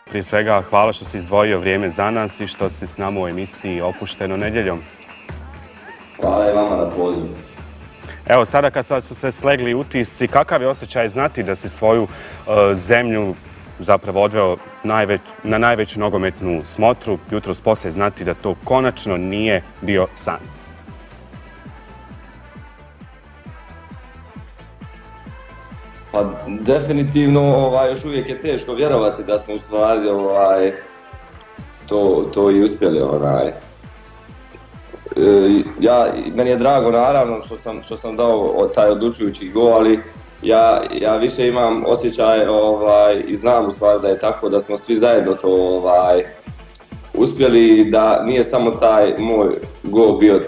Prije svega, hvala što si izdvojio vrijeme za nas i što si s nama u emisiji Opušteno nedjeljom. Hvala i vama na pozivu. Evo, sada kad su se slegli utisci, kakav je osjećaj znati da si svoju zemlju zapravo odveo na najveću nogometnu smotru, jutros poslije znati da to konačno nije bio san? Pa definitivno još uvijek je teško vjerovati da smo u stvari to i uspjeli. Meni je drago naravno što sam dao taj odlučujući gol, ali ja više imam osjećaj i znam u stvari da je tako, da smo svi zajedno to uspjeli, da nije samo taj moj gol bio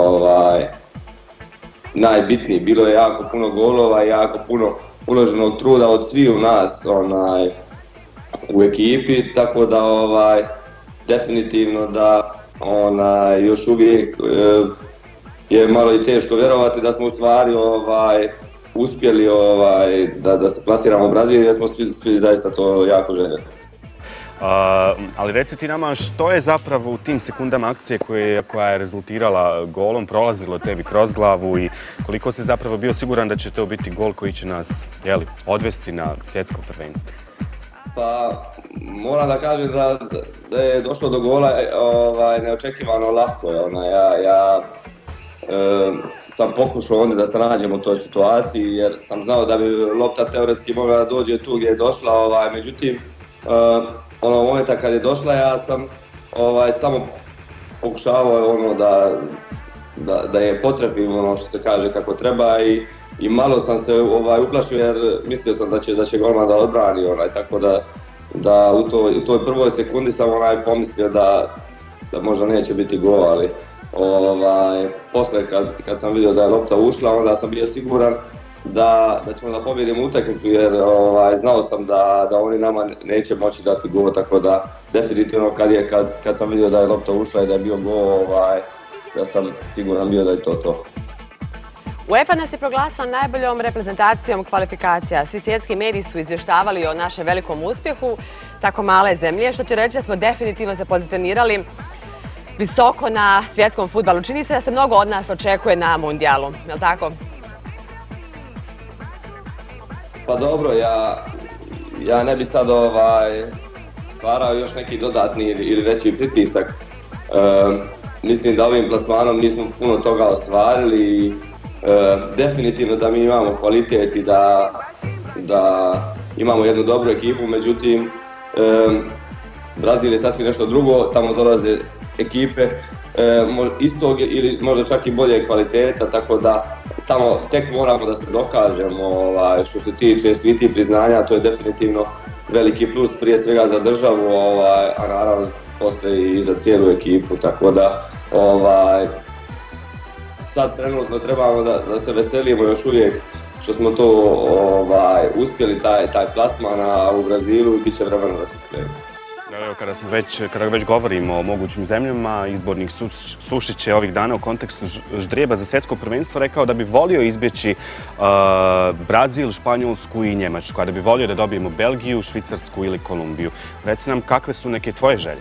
najbitniji. Bilo je jako puno golova i jako puno uloženog truda od svih u nas u ekipi, tako da definitivno da još uvijek je malo i teško vjerovati da smo u stvari uspjeli da se plasiramo u Brazil, jer smo svi zaista to jako željeli. Ali reci ti nama što je zapravo u tim sekundama akcije koja je rezultirala golom prolazilo tebi kroz glavu i koliko si zapravo bio siguran da će to biti gol koji će nas odvesti na svjetsko prvenstvo? Pa moram da kažem da je došlo do gola neočekivano lahko. Ja sam pokušao onda da se nađem u toj situaciji jer sam znao da bi lopta teoretski mogla da dođe tu gdje je došla, međutim onog momenta kad je došla ja sam samo pokušavao da je potrefim što se kaže kako treba i malo sam se uplašio jer mislio sam da će golman da odbrani, tako da u toj prvoj sekundi sam pomislio da možda neće biti gol, ali poslije kad sam vidio da je lopta ušla onda sam bio siguran da ćemo da pobjedimo utakmicu jer znao sam da oni nama neće moći dati gol, tako da definitivno kad sam vidio da je lopta ušla i da je bio gol, ja sam siguran bio da je to. UEFA nas je proglasila najboljom reprezentacijom kvalifikacija. Svi svjetski mediji su izvještavali o našem velikom uspjehu tako male zemlje, što će reći da smo definitivno se pozicionirali visoko na svjetskom fudbalu. Čini se da se mnogo od nas očekuje na mundijalu, je li tako? Pa dobro, ja ne bi sad stvarao još neki dodatni ili veći pritisak. Mislim da ovim plasmanom nismo puno toga ostvarili i definitivno da mi imamo kvalitet i da imamo jednu dobru ekipu, međutim Brazil je sasvim nešto drugo, tamo dolaze ekipe istog ili možda čak i bolje kvaliteta, tako da tamo tek moramo da se dokažemo. Što se tiče svih tih priznanja, to je definitivno veliki plus prije svega za državu, a naravno poslije i za cijelu ekipu, tako da sad trenutno trebamo da se veselimo još uvijek što smo to uspjeli taj plasman, a u Brazilu bit će vremena da se spremimo. Kada već govorimo o mogućim zemljama, izbornik Sušić je ovih dana u kontekstu ždrijeba za svjetsko prvenstvo rekao da bi volio izbjeći Brazil, Španjolsku i Njemačku, a da bi volio da dobijemo Belgiju, Švicarsku ili Kolumbiju. Reci nam kakve su neke tvoje želje?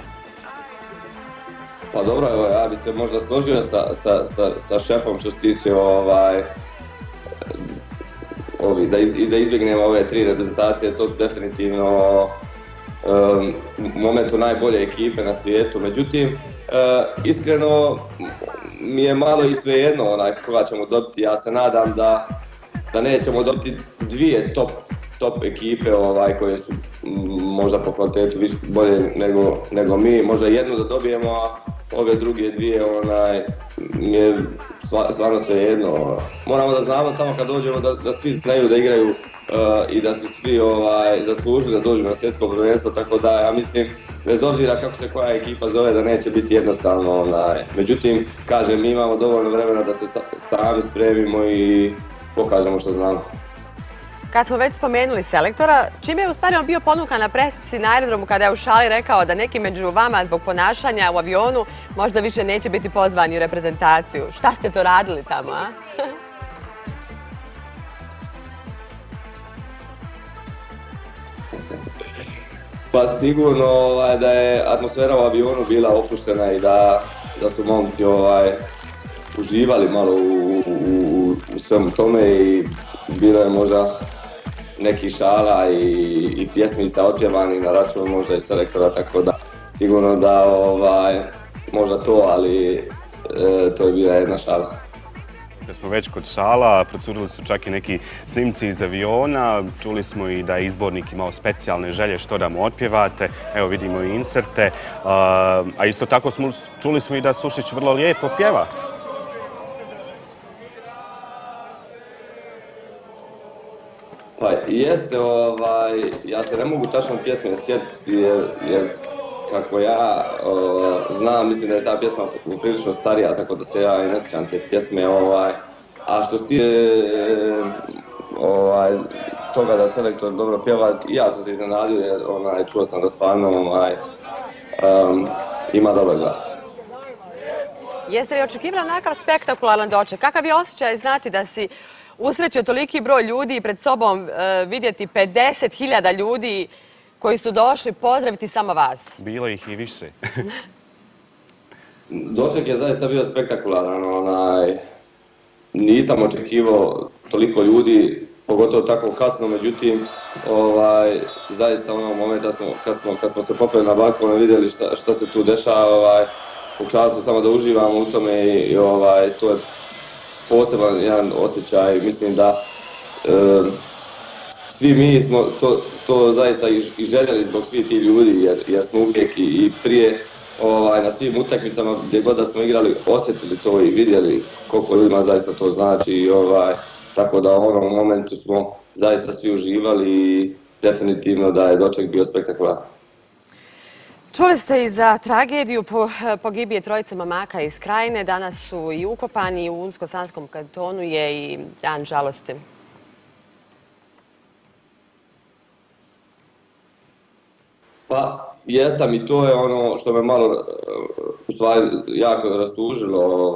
Pa dobro, ja bi se možda složio sa šefom što se tiče da izbjegnemo ove tri reprezentacije, to su definitivno u momentu najbolje ekipe na svijetu. Međutim, iskreno mi je malo i svejedno koga ćemo dobiti. Ja se nadam da nećemo dobiti dvije top ekipe koje su možda po kvalitetu bolje nego mi. Možda jednu da dobijemo, a ove druge dvije mi je stvarno svejedno. Moramo da znamo tamo kad dođemo da svi znaju da igraju i da su svi zaslužili da dođu na svjetsko prvenstvo, tako da ja mislim, bez obzira kako se koja ekipa zove, da neće biti jednostavno. Međutim, kažem, mi imamo dovoljno vremena da se sami spremimo i pokažemo što znamo. Kad smo već spomenuli selektora, čime je u stvari on bio ponukan na presici na aerodromu kada je u šali rekao da neki među vama zbog ponašanja u avionu možda više neće biti pozvani u reprezentaciju? Šta ste to radili tamo, a? Pa sigurno da je atmosfera u avionu bila opuštena i da su momci uživali malo u svemu tome i bilo je možda neki šala i pjesmica otpjevani na račun možda i selektora, tako da sigurno da možda to, ali to je bila jedna šala. Kad smo već kod šala, procurili su čak i neki snimci iz aviona, čuli smo i da je izbornik imao specijalne želje što da mu otpjevate, evo vidimo i inserte, a isto tako čuli smo i da Sušić vrlo lijepo pjeva. Pa jeste, ja se ne mogu tačno pjesme sjetiti jer kako ja znam, mislim da je ta pjesma prilično starija, tako da se ja i ne sjećam te pjesme, a što se tiče toga da selektor dobro pjeva, ja sam se iznenadio jer čuo sam da stvarno ima dobar glas. Jeste li očekivali onakav spektakularan doček? Kakav je osjećaj znati da si usrećio toliki broj ljudi i pred sobom vidjeti 50.000 ljudi koji su došli pozdraviti samo vas? Bilo ih i više. Doček je zaista bio spektakularan. Nisam očekivao toliko ljudi, pogotovo tako kasno, međutim, zaista onog momenta kad smo se popeli na balkon i vidjeli šta se tu dešava, pokušavali smo samo da uživamo u tome i to je poseban jedan osjećaj. Mislim da svi mi smo to zaista i željeli zbog svih tih ljudi jer smo uvijek i prije na svim utakmicama gdje god da smo igrali osjetili to i vidjeli koliko ljudima zaista to znači. Tako da u onom momentu smo zaista svi uživali i definitivno da je doček bio spektakularan. Čuli ste i za tragediju pogibije trojice momaka iz Krajine. Danas su i ukopani u Unsko-Sanskom kantonu je i dan žalosti. Pa jesam i to je ono što me malo u stvari jako rastužilo.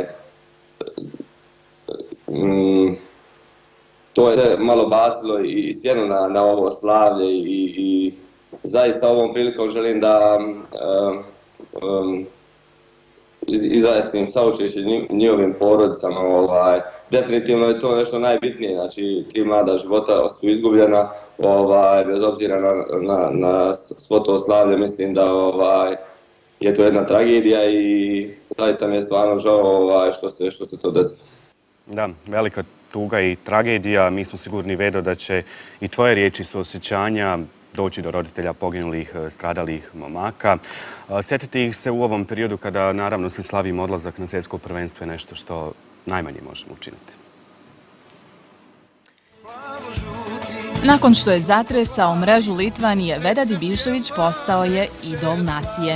To je malo bacilo i sjenu na ovo slavlje i zaista ovom prilikom želim da izrazim saučešće njihovim porodicama. Definitivno je to nešto najbitnije, znači 3 mlada života su izgubljena, bez obzira na svo to slavlje, mislim da je to jedna tragedija i zaista mi je stvarno žao što se to desilo. Da, velika tuga i tragedija. Mi smo sigurni, Vedo, da će i tvoje riječi suosjećanja doći do roditelja poginulih, stradalih momaka. Sjetiti ih se u ovom periodu kada naravno svi slavimo odlazak na svjetsko prvenstvo je nešto što najmanje možemo učiniti. Nakon što je zatresao mrežu Litvanije, Vedad Ibišević postao je idol nacije.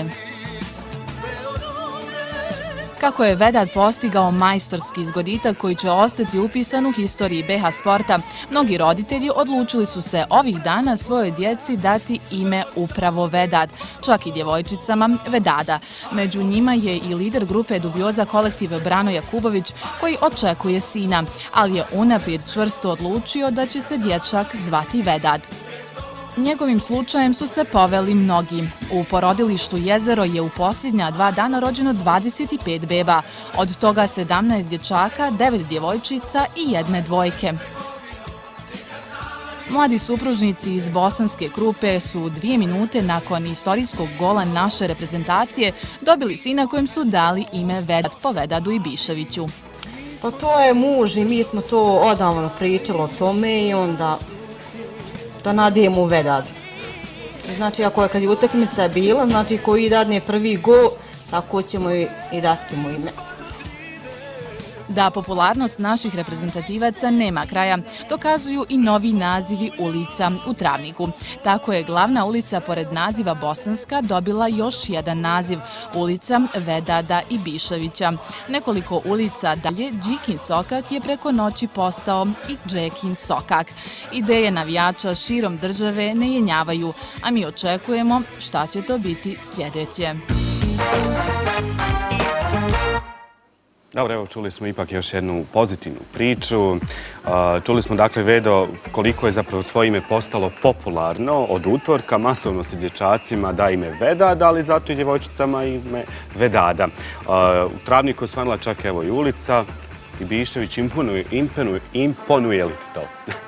Kako je Vedad postigao majstorski zgoditak koji će ostati upisan u historiji BiH sporta, mnogi roditelji odlučili su se ovih dana svojoj djeci dati ime upravo Vedad, čak i djevojčicama Vedada. Među njima je i lider grupe Dubioza kolektiv Brano Jakubović koji očekuje sina, ali je unaprijed čvrsto odlučio da će se dječak zvati Vedad. Njegovim slučajem su se poveli mnogi. U porodilištu Jezero je u posljednja 2 dana rođeno 25 beba, od toga 17 dječaka, 9 djevojčica i 1 dvojke. Mladi supružnici iz Bosanske Krupe su 2 minute nakon istorijskog gola naše reprezentacije dobili sina kojem su dali ime Vedad po Vedadu Ibiševiću. Pa to je muž i mi smo to odavno pričali o tome i onda da nadijemo u Vedad. Znači, kad je utakmica bila, znači koji dadne prvi gol, tako ćemo i dati mu ime. Da popularnost naših reprezentativaca nema kraja, dokazuju i novi nazivi ulica u Travniku. Tako je glavna ulica pored naziva Bosanska dobila još jedan naziv, ulica Vedada Ibiševića. Nekoliko ulica dalje, Đikin Sokak je preko noći postao i Džekin Sokak. Ideje navijača širom države ne jenjavaju, a mi očekujemo šta će to biti sljedeće. Dobro, evo čuli smo ipak još jednu pozitivnu priču. Čuli smo dakle, Vedo, koliko je zapravo tvoje ime postalo popularno od utorka, masovno se dječacima da ime Vedad, ali zato i djevojčicama ime Vedada. U Travniku je osvanula čak evo i ulica i Bišević, imponuje li ti to?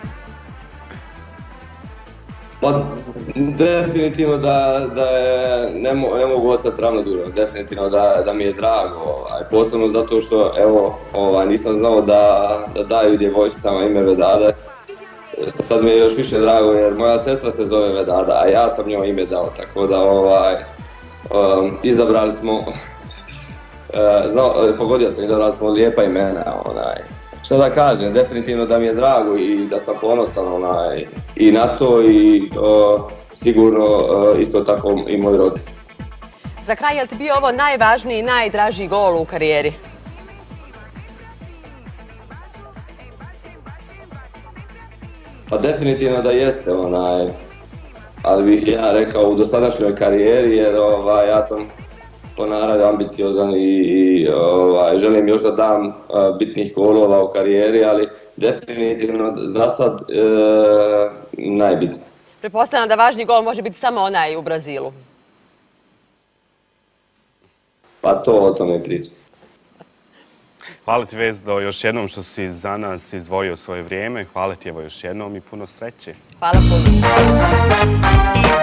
Pa, definitivno ne mogu ostati ravnodušan, definitivno da mi je drago, posebno zato što nisam znao da daju djevojčicama ime Vedada. Sad mi je još više drago jer moja sestra se zove Vedada, a ja sam njoj ime dao, tako da izabrali smo, pogodio sam, izabrali smo lijepa imena. Što da kažem, definitivno da mi je drago i da sam ponosan i na to i sigurno isto tako i moj rod. Za kraj, je li ti bio ovo najvažniji i najdražiji gol u karijeri? Pa definitivno da jeste, ali bih ja rekao u dosadašnjoj karijeri jer ja sam po naravi ambiciozan i želim još da dam bitnih golova u karijeri, ali definitivno za sad najbitniji. Pretpostavljam da važni gol može biti samo onaj u Brazilu. Pa to o tome pričam. Hvala ti, Vezdo, još jednom što si za nas izdvojio svoje vrijeme. Hvala ti evo još jednom i puno sreće. Hvala puno.